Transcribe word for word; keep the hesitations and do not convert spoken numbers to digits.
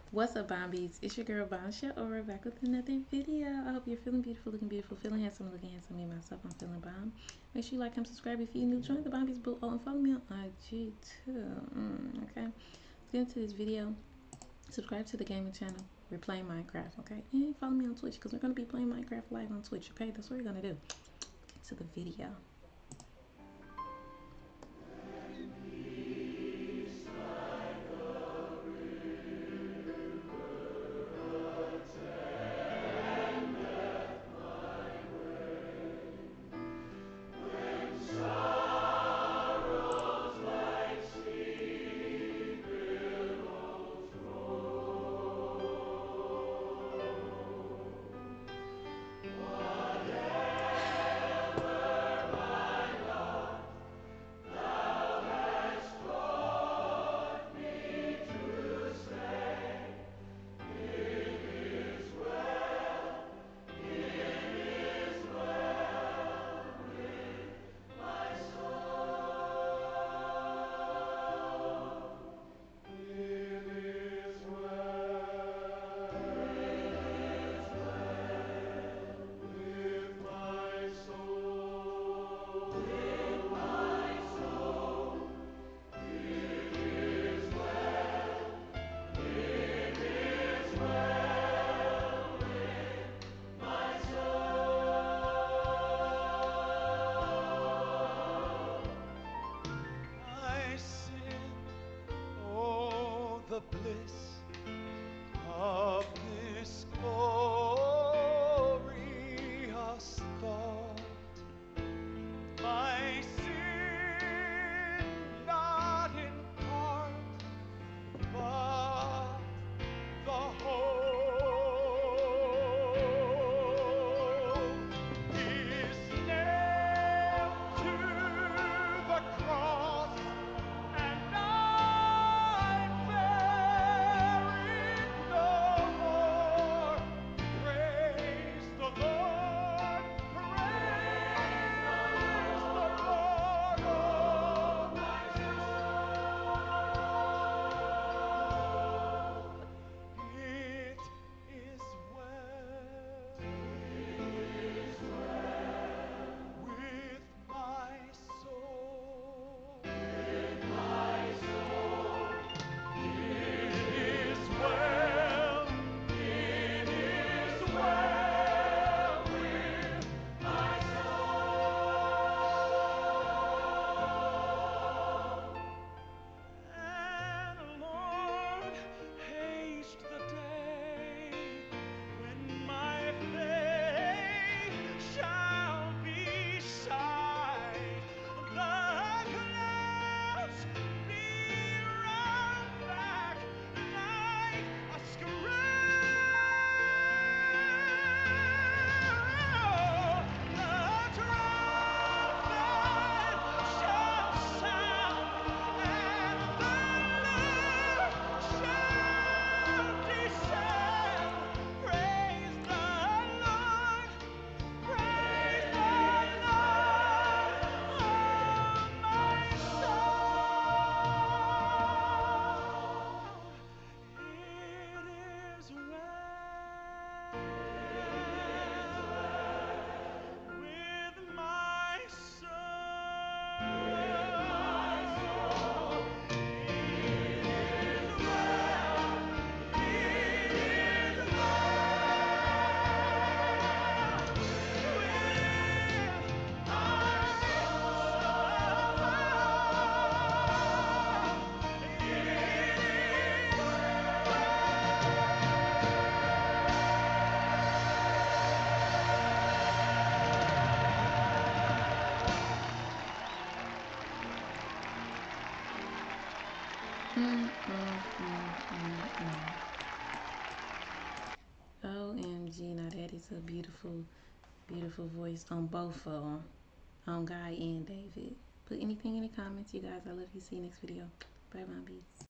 What's up, Bombies? It's your girl Bombshell over back with another video. I hope you're feeling beautiful, looking beautiful, feeling handsome, looking handsome. Me myself, I'm feeling bomb. Make sure you like and subscribe if you're new. Join the Bombies Boo. Oh, and follow me on I G too. Mm, okay, let's get into this video. Subscribe to the gaming channel. We're playing Minecraft, okay? And follow me on Twitch because we're gonna be playing Minecraft live on Twitch. Okay, that's what we're gonna do. Get to the video. The bliss of this glorious thought, my sin not in part, but the whole is nailed to the cross, and I Mm, mm, mm, mm, mm. O M G, now that is a beautiful, beautiful voice on both of them, on Guy and David. Put anything in the comments, you guys. I love you. See you next video. Bye, my beats.